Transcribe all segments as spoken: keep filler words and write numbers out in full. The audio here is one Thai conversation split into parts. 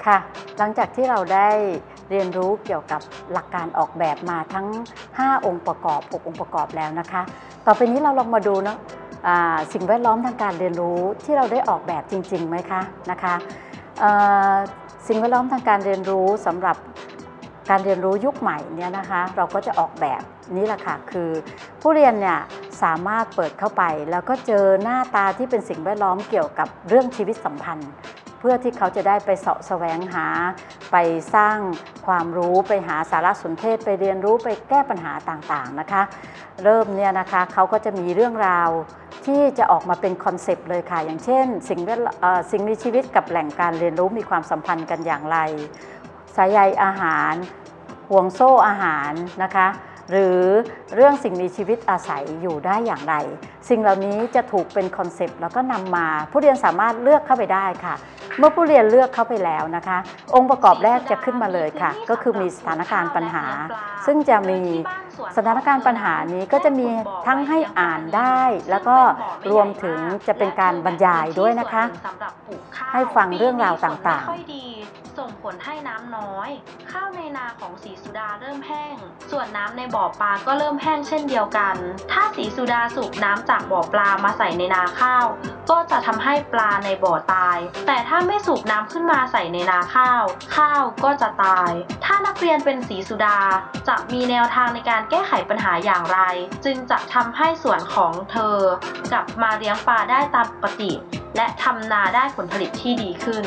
ค่ะหลังจากที่เราได้เรียนรู้เกี่ยวกับหลักการออกแบบมาทั้งห้าองค์ประกอบหกองค์ประกอบแล้วนะคะต่อไปนี้เราลองมาดูเนาะสิ่งแวดล้อมทางการเรียนรู้ที่เราได้ออกแบบจริงๆไหมคะนะคะสิ่งแวดล้อมทางการเรียนรู้สำหรับการเรียนรู้ยุคใหม่เนี่ยนะคะเราก็จะออกแบบนี้แหละค่ะคือผู้เรียนเนี่ยสามารถเปิดเข้าไปแล้วก็เจอหน้าตาที่เป็นสิ่งแวดล้อมเกี่ยวกับเรื่องชีวิตสัมพันธ์เพื่อที่เขาจะได้ไปเสาะแสวงหาไปสร้างความรู้ไปหาสารสนเทศไปเรียนรู้ไปแก้ปัญหาต่างๆนะคะเริ่มเนี่ยนะคะเขาก็จะมีเรื่องราวที่จะออกมาเป็นคอนเซปต์เลยค่ะอย่างเช่นสิ่งแวดสิ่งมีชีวิตกับแหล่งการเรียนรู้มีความสัมพันธ์กันอย่างไรสายใยอาหารห่วงโซ่อาหารนะคะหรือเรื่องสิ่งมีชีวิตอาศัยอยู่ได้อย่างไรสิ่งเหล่านี้จะถูกเป็นคอนเซปต์แล้วก็นำมาผู้เรียนสามารถเลือกเข้าไปได้ค่ะเมื่อผู้เรียนเลือกเข้าไปแล้วนะคะองค์ประกอบแรกจะขึ้นมาเลยค่ะก็คือมีสถานการณ์ปัญหาซึ่งจะมีสถานการณ์ปัญหานี้ก็จะมีทั้งให้อ่านได้แล้วก็รวมถึงจะเป็นการบรรยายด้วยนะคะให้ฟังเรื่องราวต่างๆส่งผลให้น้ำน้อยข้าวในนาของศรีสุดาเริ่มแห้งส่วนน้ำในบ่อปลาก็เริ่มแห้งเช่นเดียวกันถ้าศรีสุดาสูบน้ำจากบ่อปลามาใส่ในนาข้าวก็จะทำให้ปลาในบ่อตายแต่ถ้าไม่สูบน้ำขึ้นมาใส่ในนาข้าวข้าวก็จะตายถ้านักเรียนเป็นศรีสุดาจะมีแนวทางในการแก้ไขปัญหาอย่างไรจึงจะทำให้ส่วนของเธอกลับมาเลี้ยงปลาได้ตามปกติและทำนาได้ผลผลิตที่ดีขึ้น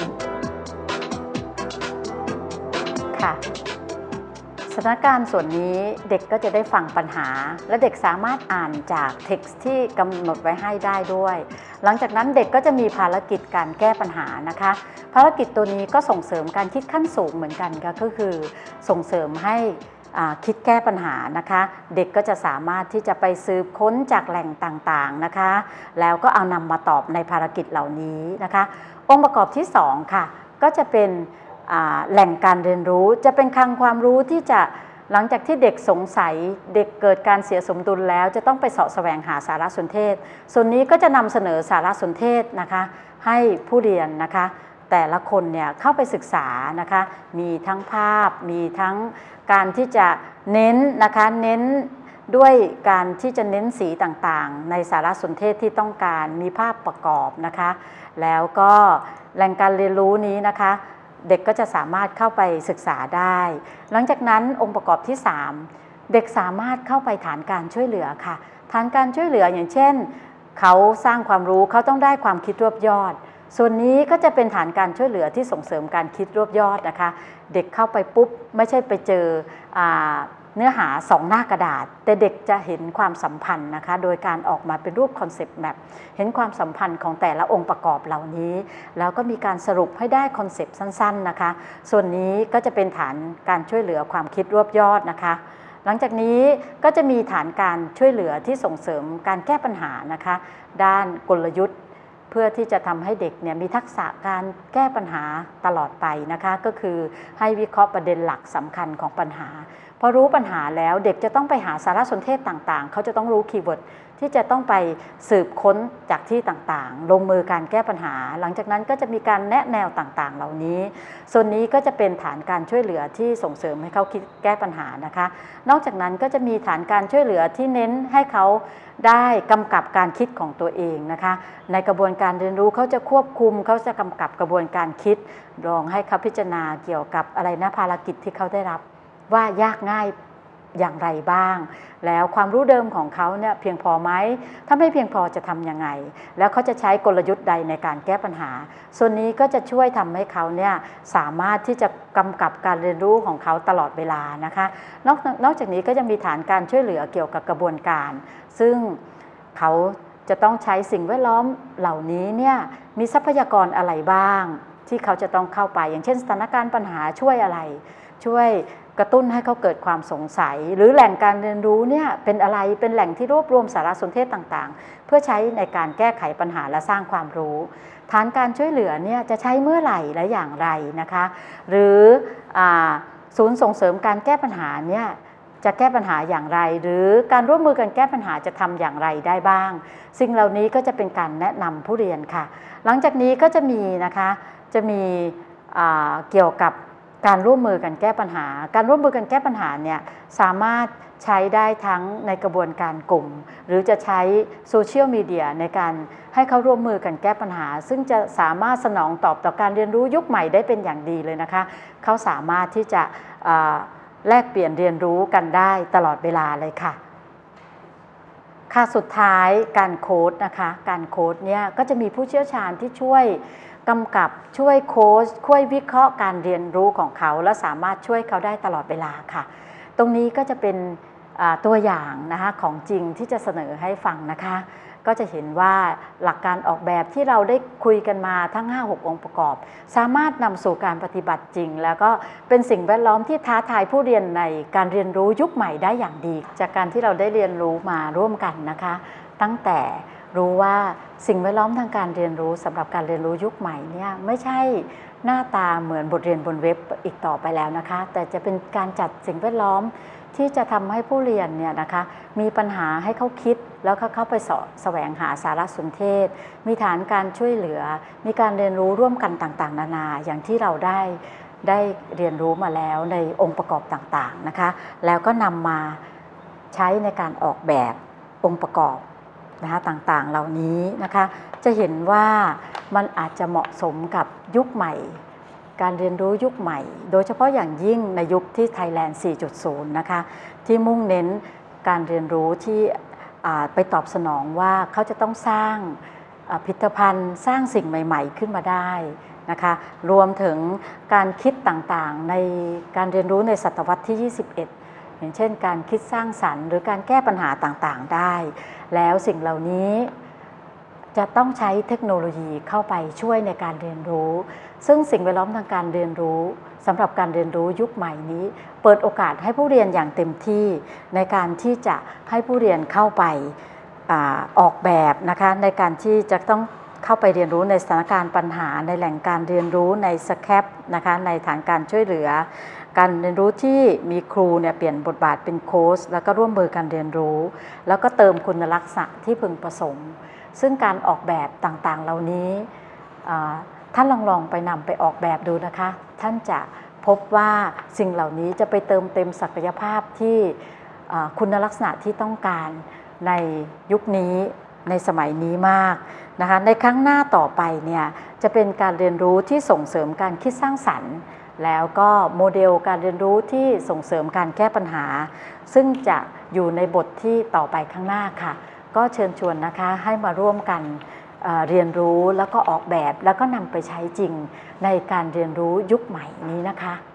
สถานการณ์ส่วนนี้เด็กก็จะได้ฟังปัญหาและเด็กสามารถอ่านจากเท็กซ์ที่กำหนดไว้ให้ได้ด้วยหลังจากนั้นเด็กก็จะมีภารกิจการแก้ปัญหานะคะภารกิจตัวนี้ก็ส่งเสริมการคิดขั้นสูงเหมือนกันค่ะก็คือส่งเสริมให้คิดแก้ปัญหานะคะเด็กก็จะสามารถที่จะไปสืบค้นจากแหล่งต่างๆนะคะแล้วก็เอานำมาตอบในภารกิจเหล่านี้นะคะองค์ประกอบที่สองค่ะก็จะเป็นแหล่งการเรียนรู้จะเป็นคลังความรู้ที่จะหลังจากที่เด็กสงสัยเด็กเกิดการเสียสมดุลแล้วจะต้องไปเสาะแสวงหาสารสนเทศส่วนนี้ก็จะนำเสนอสารสนเทศนะคะให้ผู้เรียนนะคะแต่ละคนเนี่ยเข้าไปศึกษานะคะมีทั้งภาพมีทั้งการที่จะเน้นนะคะเน้นด้วยการที่จะเน้นสีต่างๆในสารสนเทศที่ต้องการมีภาพประกอบนะคะแล้วก็แหล่งการเรียนรู้นี้นะคะเด็กก็จะสามารถเข้าไปศึกษาได้หลังจากนั้นองค์ประกอบที่สามเด็กสามารถเข้าไปฐานการช่วยเหลือค่ะฐานการช่วยเหลืออย่างเช่นเขาสร้างความรู้เขาต้องได้ความคิดรวบยอดส่วนนี้ก็จะเป็นฐานการช่วยเหลือที่ส่งเสริมการคิดรวบยอดนะคะเด็กเข้าไปปุ๊บไม่ใช่ไปเจอเนื้อหาสองหน้ากระดาษแต่เด็กจะเห็นความสัมพันธ์นะคะโดยการออกมาเป็นรูปคอนเซปต์แมปเห็นความสัมพันธ์ของแต่ละองค์ประกอบเหล่านี้แล้วก็มีการสรุปให้ได้คอนเซปต์สั้นๆนะคะส่วนนี้ก็จะเป็นฐานการช่วยเหลือความคิดรวบยอดนะคะหลังจากนี้ก็จะมีฐานการช่วยเหลือที่ส่งเสริมการแก้ปัญหานะคะด้านกลยุทธ์เพื่อที่จะทำให้เด็กเนี่ยมีทักษะการแก้ปัญหาตลอดไปนะคะก็คือให้วิเคราะห์ประเด็นหลักสำคัญของปัญหาพอรู้ปัญหาแล้วเด็กจะต้องไปหาสารสนเทศต่างๆเขาจะต้องรู้คีย์เวิร์ดที่จะต้องไปสืบค้นจากที่ต่างๆลงมือการแก้ปัญหาหลังจากนั้นก็จะมีการแนะแนวต่างๆเหล่านี้ส่วนนี้ก็จะเป็นฐานการช่วยเหลือที่ส่งเสริมให้เขาคิดแก้ปัญหานะคะนอกจากนั้นก็จะมีฐานการช่วยเหลือที่เน้นให้เขาได้กำกับการคิดของตัวเองนะคะในกระบวนการเรียนรู้เขาจะควบคุมเขาจะกำกับกระบวนการคิดลองให้เขาพิจารณาเกี่ยวกับอะไรนะภารกิจที่เขาได้รับว่ายากง่ายอย่างไรบ้างแล้วความรู้เดิมของเขาเนี่ยเพียงพอไหมถ้าไม่เพียงพอจะทำยังไงแล้วเขาจะใช้กลยุทธ์ใดในการแก้ปัญหาส่วนนี้ก็จะช่วยทำให้เขาเนี่ยสามารถที่จะกำกับการเรียนรู้ของเขาตลอดเวลานะคะนอกนอกจากนี้ก็จะมีฐานการช่วยเหลือเกี่ยวกับกระบวนการซึ่งเขาจะต้องใช้สิ่งแวดล้อมเหล่านี้เนี่ยมีทรัพยากรอะไรบ้างที่เขาจะต้องเข้าไปอย่างเช่นสถานการณ์ปัญหาช่วยอะไรช่วยกระตุ้นให้เขาเกิดความสงสัยหรือแหล่งการเรียนรู้เนี่ยเป็นอะไรเป็นแหล่งที่รวบรวมสารสนเทศต่างๆเพื่อใช้ในการแก้ไขปัญหาและสร้างความรู้ฐานการช่วยเหลือเนี่ยจะใช้เมื่อไหร่และอย่างไรนะคะหรือศูนย์ส่งเสริมการแก้ปัญหาเนี่ยจะแก้ปัญหาอย่างไรหรือการร่วมมือกันแก้ปัญหาจะทำอย่างไรได้บ้างสิ่งเหล่านี้ก็จะเป็นการแนะนำผู้เรียนค่ะหลังจากนี้ก็จะมีนะคะจะมีเกี่ยวกับการร่วมมือกันแก้ปัญหาการร่วมมือกันแก้ปัญหาเนี่ยสามารถใช้ได้ทั้งในกระบวนการกลุ่มหรือจะใช้โซเชียลมีเดียในการให้เขาร่วมมือกันแก้ปัญหาซึ่งจะสามารถสนองตอบต่อการเรียนรู้ยุคใหม่ได้เป็นอย่างดีเลยนะคะเขาสามารถที่จะแลกเปลี่ยนเรียนรู้กันได้ตลอดเวลาเลยค่ะค่ะสุดท้ายการโค้ดนะคะการโค้ดเนี่ยก็จะมีผู้เชี่ยวชาญที่ช่วยกำกับช่วยโค้ชช่วยวิเคราะห์การเรียนรู้ของเขาและสามารถช่วยเขาได้ตลอดเวลาค่ะตรงนี้ก็จะเป็นตัวอย่างนะคะของจริงที่จะเสนอให้ฟังนะคะก็จะเห็นว่าหลักการออกแบบที่เราได้คุยกันมาทั้ง ห้าหก องค์ประกอบสามารถนำสู่การปฏิบัติจริงแล้วก็เป็นสิ่งแวดล้อมที่ท้าทายผู้เรียนในการเรียนรู้ยุคใหม่ได้อย่างดีจากการที่เราได้เรียนรู้มาร่วมกันนะคะตั้งแต่รู้ว่าสิ่งแวดล้อมทางการเรียนรู้สำหรับการเรียนรู้ยุคใหม่เนี่ยไม่ใช่หน้าตาเหมือนบทเรียนบนเว็บอีกต่อไปแล้วนะคะแต่จะเป็นการจัดสิ่งแวดล้อมที่จะทำให้ผู้เรียนเนี่ยนะคะมีปัญหาให้เขาคิดแล้วเขาเข้าไปสแสวงหาสารสนเทศมีฐานการช่วยเหลือมีการเรียนรู้ร่วมกันต่างๆนานาอย่างที่เราได้ได้เรียนรู้มาแล้วในองค์ประกอบต่างๆนะคะแล้วก็นำมาใช้ในการออกแบบองค์ประกอบนะคะต่างๆเหล่านี้นะคะจะเห็นว่ามันอาจจะเหมาะสมกับยุคใหม่การเรียนรู้ยุคใหม่โดยเฉพาะอย่างยิ่งในยุคที่ Thailand สี่จุดศูนย์ นะคะที่มุ่งเน้นการเรียนรู้ที่ไปตอบสนองว่าเขาจะต้องสร้างพิพิธภัณฑ์สร้างสิ่งใหม่ๆขึ้นมาได้นะคะรวมถึงการคิดต่างๆในการเรียนรู้ในศตวรรษที่ ยี่สิบเอ็ดอย่างเช่นการคิดสร้างสรรค์หรือการแก้ปัญหาต่างๆได้แล้วสิ่งเหล่านี้จะต้องใช้เทคโนโลยีเข้าไปช่วยในการเรียนรู้ซึ่งสิ่งแวดล้อมทางการเรียนรู้สำหรับการเรียนรู้ยุคใหม่นี้เปิดโอกาสให้ผู้เรียนอย่างเต็มที่ในการที่จะให้ผู้เรียนเข้าไปอ่าออกแบบนะคะในการที่จะต้องเข้าไปเรียนรู้ในสถานการณ์ปัญหาในแหล่งการเรียนรู้ในสแคปนะคะในฐานการช่วยเหลือการเรียนรู้ที่มีครูเนี่ยเปลี่ยนบทบาทเป็นโค้ชแล้วก็ร่วมมือกันเรียนรู้แล้วก็เติมคุณลักษณะที่พึงประสงค์ซึ่งการออกแบบต่างๆเหล่านี้ท่านลองลองไปนำไปออกแบบดูนะคะท่านจะพบว่าสิ่งเหล่านี้จะไปเติมเต็มศักยภาพที่คุณลักษณะที่ต้องการในยุคนี้ในสมัยนี้มากนะคะในครั้งหน้าต่อไปเนี่ยจะเป็นการเรียนรู้ที่ส่งเสริมการคิดสร้างสรรค์แล้วก็โมเดลการเรียนรู้ที่ส่งเสริมการแก้ปัญหาซึ่งจะอยู่ในบทที่ต่อไปข้างหน้าค่ะก็เชิญชวนนะคะให้มาร่วมกันเรียนรู้แล้วก็ออกแบบแล้วก็นำไปใช้จริงในการเรียนรู้ยุคใหม่นี้นะคะ